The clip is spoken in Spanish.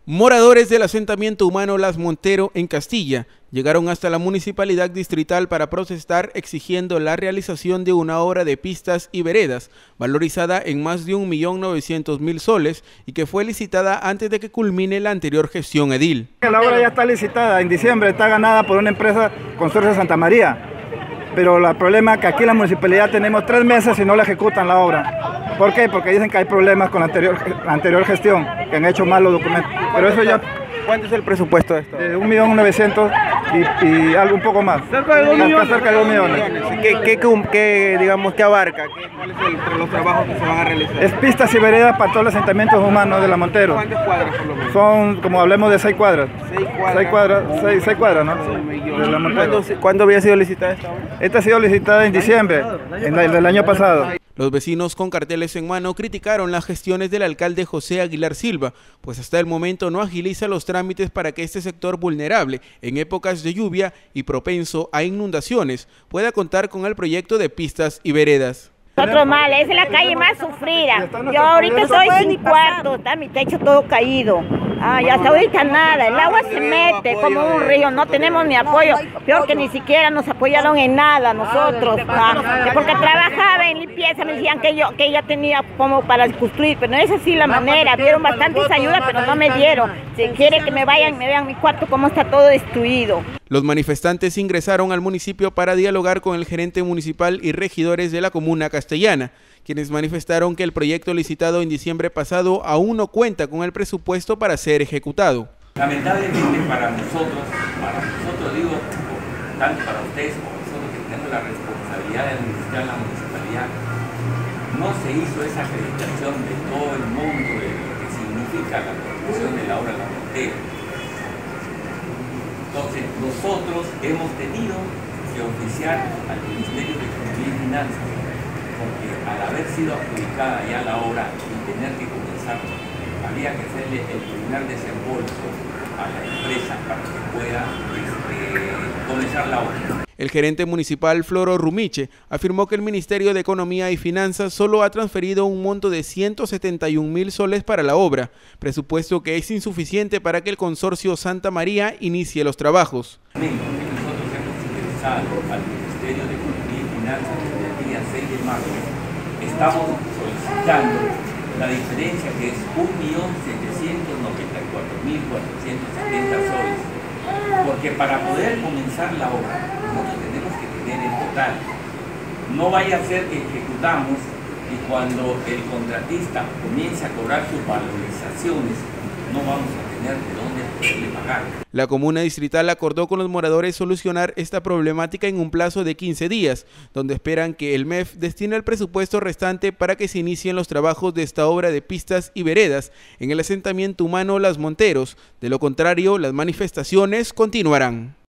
Moradores del asentamiento humano Las Montero en Castilla llegaron hasta la municipalidad distrital para protestar exigiendo la realización de una obra de pistas y veredas valorizada en más de 1.900.000 soles y que fue licitada antes de que culmine la anterior gestión edil. La obra ya está licitada, en diciembre está ganada por una empresa Consorcio Santa María, pero el problema es que aquí en la municipalidad tenemos 3 meses y no la ejecutan la obra. ¿Por qué? Porque dicen que hay problemas con la anterior gestión, que han hecho mal los documentos. Pero eso ya... ¿Cuánto es el presupuesto de esto? De 1.900.000 y algo un poco más. Cerca de 2 millones. Cerca de 2 millones. ¿Qué abarca? ¿Cuáles son los trabajos que se van a realizar? Es pistas y veredas para todos los asentamientos humanos de La Montero. ¿Cuántas cuadras por lo menos? Son, como hablemos de 6 cuadras. 6 cuadras. 6 cuadras, ¿no? De La Montero. ¿Cuándo había sido licitada esta obra? Esta ha sido licitada en diciembre, del año pasado. Los vecinos con carteles en mano criticaron las gestiones del alcalde José Aguilar Silva, pues hasta el momento no agiliza los trámites para que este sector vulnerable en épocas de lluvia y propenso a inundaciones pueda contar con el proyecto de pistas y veredas. Nosotros mal, esa es la calle más sufrida. Yo ahorita estoy sin cuarto, está mi techo todo caído. Y hasta ahorita nada, el agua se mete como un río, no tenemos ni apoyo, peor que ni siquiera nos apoyaron en nada nosotros, porque trabajaba en limpieza, me decían que ella tenía como para construir, pero no es así la manera, dieron bastantes ayudas, pero no me dieron. Si quiere que me vean mi cuarto como está todo destruido. Los manifestantes ingresaron al municipio para dialogar con el gerente municipal y regidores de la comuna castellana, quienes manifestaron que el proyecto licitado en diciembre pasado aún no cuenta con el presupuesto para ser ejecutado. Lamentablemente para nosotros digo, tanto para ustedes como nosotros que tenemos la responsabilidad de administrar la municipalidad, no se hizo esa acreditación de todo el mundo de lo que significa la construcción de la obra de La Montero. Entonces, nosotros hemos tenido que oficiar al Ministerio de Economía y Finanzas, porque al haber sido adjudicada ya la obra y tener que comenzar, había que hacerle el primer desembolso a la empresa para que pueda comenzar la obra. El gerente municipal Floro Rumiche afirmó que el Ministerio de Economía y Finanzas solo ha transferido un monto de 171.000 soles para la obra, presupuesto que es insuficiente para que el consorcio Santa María inicie los trabajos. Nosotros hemos ingresado al Ministerio de Economía y Finanzas desde el día 6 de marzo. Estamos solicitando la diferencia que es 1.794.470 soles. Porque para poder comenzar la obra, nosotros tenemos que tener el total. No vaya a ser que ejecutamos y cuando el contratista comience a cobrar sus valorizaciones, no vamos a tener de dónde poderle pagar. La comuna distrital acordó con los moradores solucionar esta problemática en un plazo de 15 días, donde esperan que el MEF destine el presupuesto restante para que se inicien los trabajos de esta obra de pistas y veredas en el asentamiento humano Las Monteros. De lo contrario, las manifestaciones continuarán.